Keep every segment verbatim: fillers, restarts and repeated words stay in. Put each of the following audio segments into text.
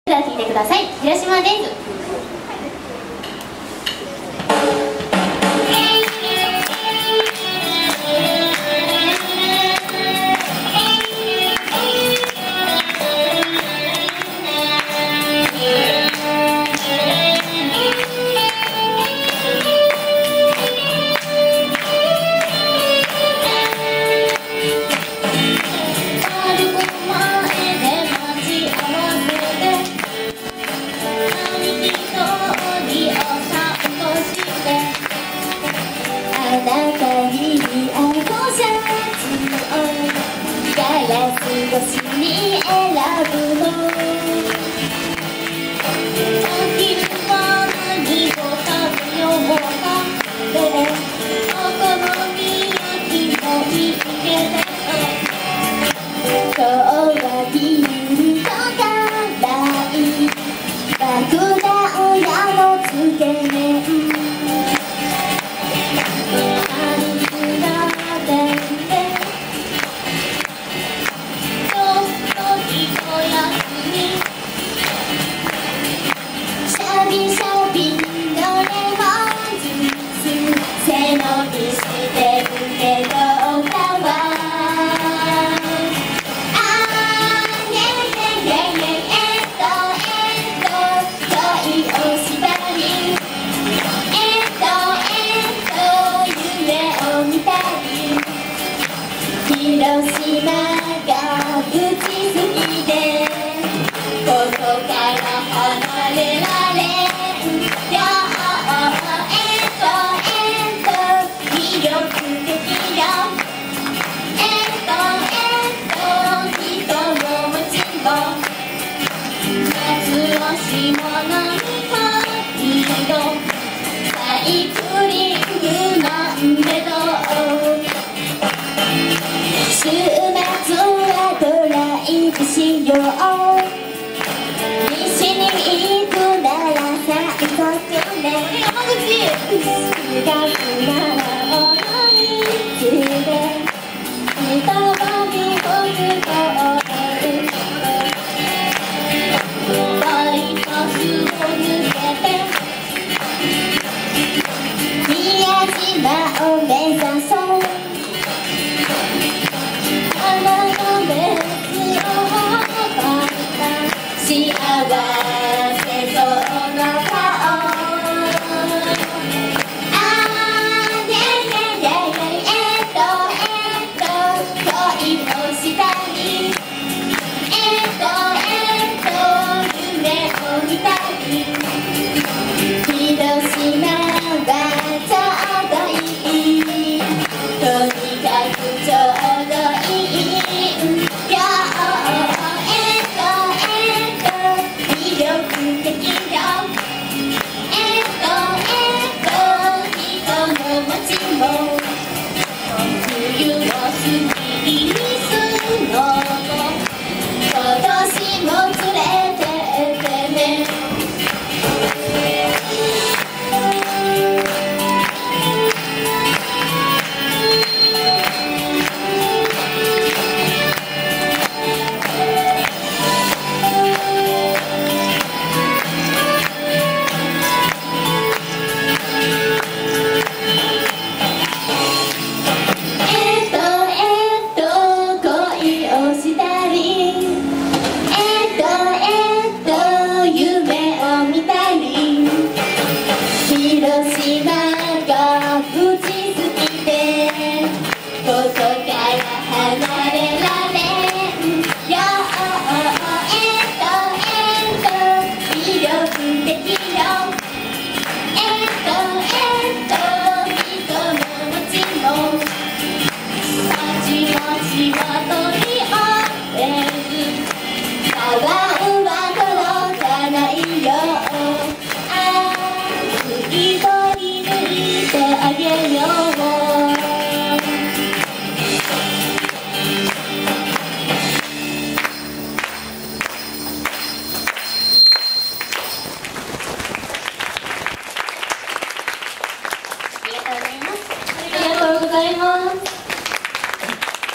では聴いてください。広島デイズ。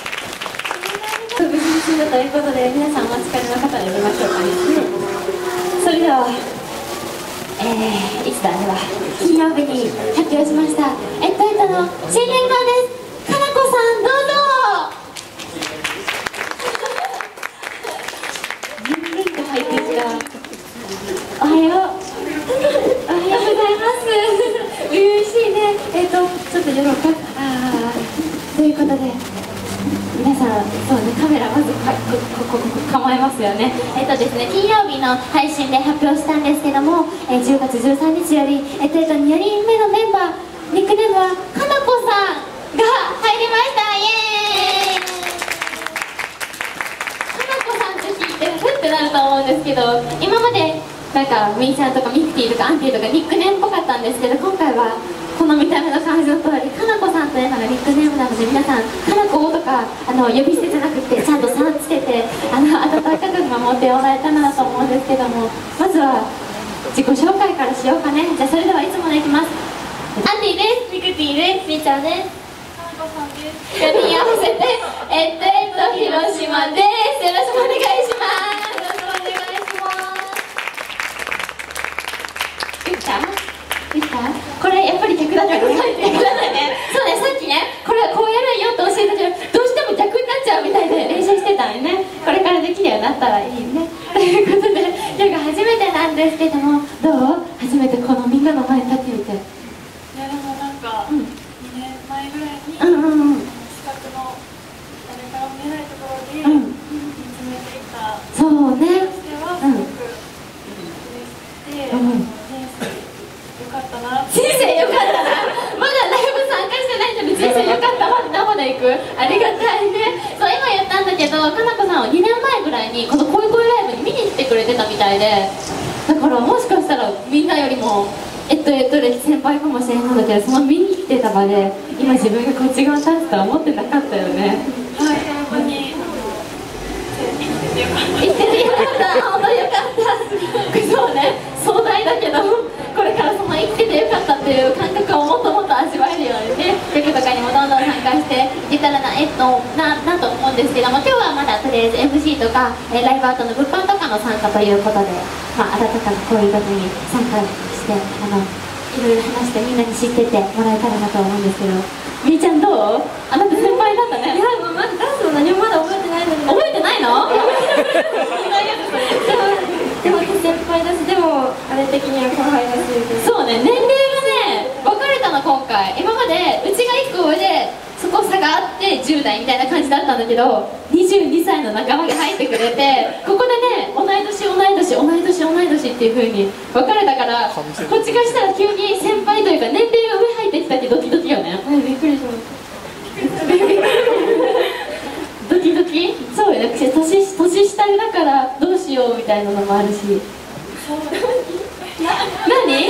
ということで、皆さんお待ちかねの方呼びましょうかね。 では、えー、いつだあれは金曜日に発表しましたえっとえっとの新年会です。かなこさんどうぞ。人間が入ってきた。おはようおはようございます嬉しいね。えっとちょっと寄ろうか。あーということで皆さん、そうね、カメラまずかここここ構えますよね。えっとですね、金曜日の配信で発表したんですけども、えー、じゅうがつじゅうさんにちより、えっとえっと、よにんめのメンバー、ニックネームはかなこさんが入りました。イエーイ。かなこさんって聞いてふってなると思うんですけど、今までなんかみーちゃんとかミクティとかアンティとかニックネームっぽかったんですけど、今回はこの見た目の感じの通りかなこさんというのがニックネームなので、皆さんかなことかあの呼び捨てじゃなくてちゃんと「さん」つけてあの温かく守ってもらえたらなと思うんですけども、まずは自己紹介からしようかね。じゃあそれではいつものいきます。アンティです。ミクティです。みーちゃんです。かなこさんです。よにん合わせてえっとえっと広島です。よろしくお願いします。よろしくお願いします。できたできた。これやっぱり逆だったら書いてくださいね。そうね、さっきねこれこうやるんよって教えたけど、どうしても逆になっちゃうみたいで練習してたんよね。これからできるようになったらいいね。ということで今日が初めてなんですけども、どう初めてこのみんなの前に立ってみて。 いやでもなんか、うん、にねんまえぐらいに、 うんうんうん、 視覚の誰からも見えないところで、 うん、 見つめていたそうね、 としてはすごく嬉しくて、うん、人生よかったな。 人生よかったな。まだライブ参加してないけど人生よかったまで生で行く。ありがたいね。そう今言ったんだけど、かなこさんはにねんまえぐらいにこの恋恋ライブに見に来てくれてたみたいで、だからもしかしたらみんなよりもえっとえっとで先輩かもしれないんだけど、その見に来てた場で今自分がこっち側に立つとは思ってなかったよね。 はい、本当に生きててよかった。本当によかった。そうね、壮大だけどこれからその生きててよかったっていう感覚をもっともっと味わえるようにね、曲とかにもどんどん参加していけたらな、えっと、な、なと思うんですけども、今日はまだとりあえず エムシー とか、えー、ライブアートの物販とかの参加ということで、まあ、あなたからこういう時に参加してあのいろいろ話してみんなに知っててもらえたらなと思うんですけど、みーちゃんどう？あなた先輩だったね。いや、もうまずダンスも何もまだ覚えてないのに。覚えてないの？ でも先輩だし、でもあれ的には後輩だし。 そうね、年齢がね分かれたの今回。今までうちがいっこ上でそこ差があってじゅう代みたいな感じだったんだけど、にじゅうにさいの仲間が入ってくれて、ここでね同い年同い年同い年同い年っていう風に分かれたから、こっちがしたら急に先輩というか年齢が上入ってきたってドキドキよね。 はい、びっくりしました。 ドキドキ。そうよね、年年下だからどうしようみたいなのもあるし。何？何？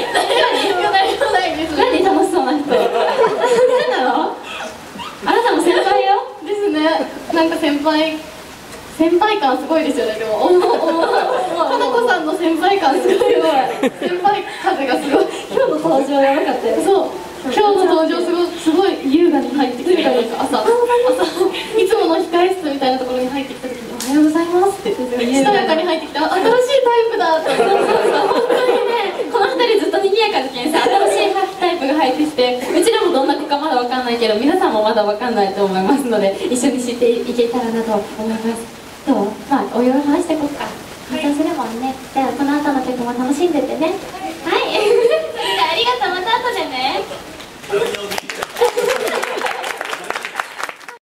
何楽しそうな人。何なの？あなたも先輩よ。 ですね。なんか先輩先輩感すごいですよね。でもおもおもかなこさんの先輩感すごい。先輩風がすごい。 今日の登場やばかったよ。 そう。今日の登場すごいすごい優雅に入ってきて、なんか朝朝いつもの控え室みたいなところに入ってきた時におはようございますってしとやかに入ってきて、新しいタイプだって。そうそうそう、 本当にね、このふたりずっと賑やかなけんさ、新しいタイプが入ってきて、うちらもどんな子かまだわかんないけど、皆さんもまだわかんないと思いますので、一緒に知っていけたらなと思います。どう？まあお色々話していこうか。緊張するもんね。じゃあこの後の曲も楽しんでてね。